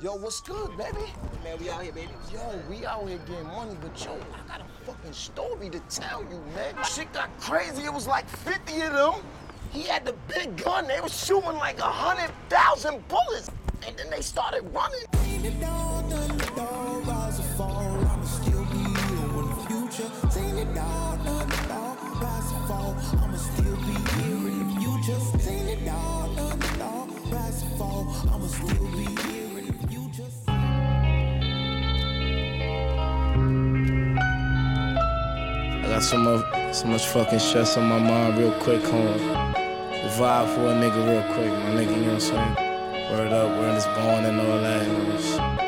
Yo, what's good, baby? Man, we out here, baby. Yo, we out here getting money, but yo, I got a fucking story to tell you, man. Shit got crazy. It was like 50 of them. He had the big gun. They was shooting like 100,000 bullets. And then they started running. I got so much fucking stress on my mind real quick, home. Vibe for a nigga real quick, my nigga, you know what I'm saying? Word up, word is born and all that, you know.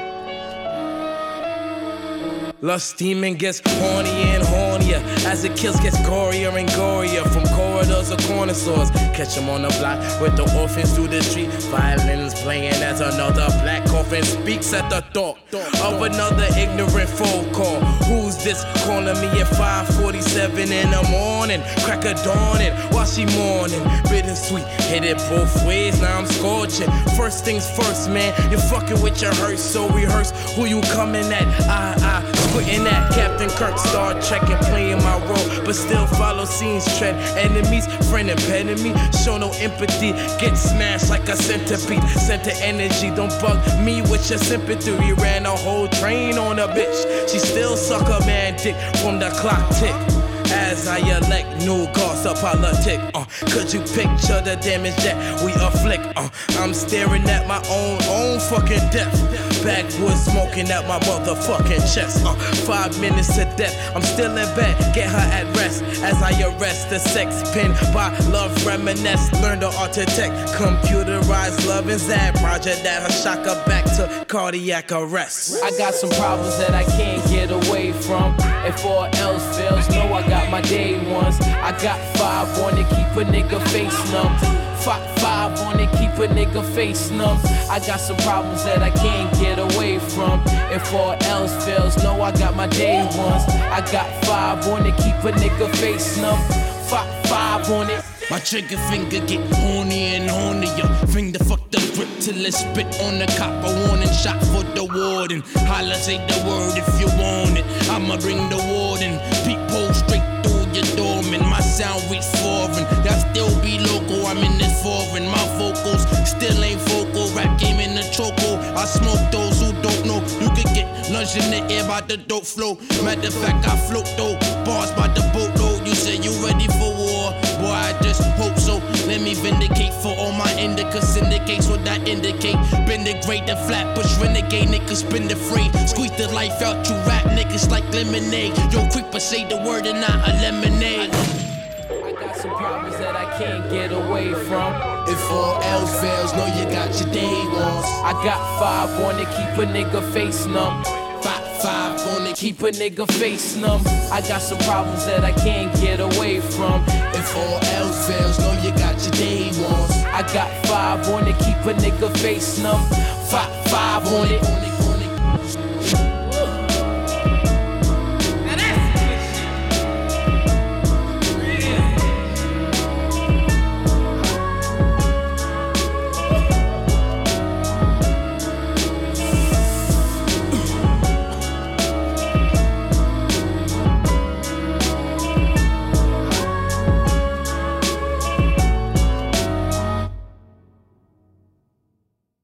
Lust demon gets hornier and hornier as the kills gets gorier and gorier from corridors or corner stores. Catch him on the block with the orphans through the street. Violins playing as another black coffin speaks at the thought of another ignorant phone call. Who's this calling me at 5:47 in the morning? Crack of dawning while she mourning. Bittersweet, hit it both ways, now I'm scorching. First things first, man, you're fucking with your hearse, so rehearse who you coming at. Squinting at Captain Kirk, Star Trek and playing my role, but still follow scenes, tread enemies, friend and enemy, show no empathy, get smashed like a centipede, center energy, don't bug me with your sympathy, we ran a whole train on a bitch, she still suck a man dick from the clock tick. As I elect new gossip politic, could you picture the damage that we afflict? I'm staring at my own fucking death. Backwoods smoking at my motherfucking chest. 5 minutes to death, I'm still in bed. Get her at rest as I arrest the sex pin by love reminisce. Learn the architect, computerized love and that project that her shock her back to cardiac arrest. I got some problems that I can't get away from. If all else fails, no, I got my day ones. I got 5 on it, keep a nigga face numb. 5 on it, keep a nigga face numb. I got some problems that I can't get away from. If all else fails, no, I got my day ones. I got 5 on it, keep a nigga face numb. 5 on it. My trigger finger get hornier and hornier. Finger fuck the grip till it spit on the cop. A warning shot for the warden. Holla, say the word if you want it. I'ma bring the warden. Peephole straight through your doorman. My sound reach foreign. That still be local. I'm in this foreign. My vocals still ain't vocal. Rap game in the choco. I smoke those who don't know. You could get lunch in the air by the dope flow. Matter of fact, I float though. Bars by the boatload. You say you ready for war? Boy, I just hope so. Let me vindicate for all my indicas. Syndicates what I indicate. Been the great, the flat push renegade. Niggas spin the freight. Squeeze the life out you rap niggas like lemonade. Yo, creeper say the word and not a lemonade. I got some problems that I can't get away from. If all else fails, know you got your day ones. I got 5 on it, keep a nigga face numb. 5 on it, Keep a nigga face numb. I got some problems that I can't get away from. If all else fails, know you got your day ones. I got 5 on it, keep a nigga face numb. 5 on it.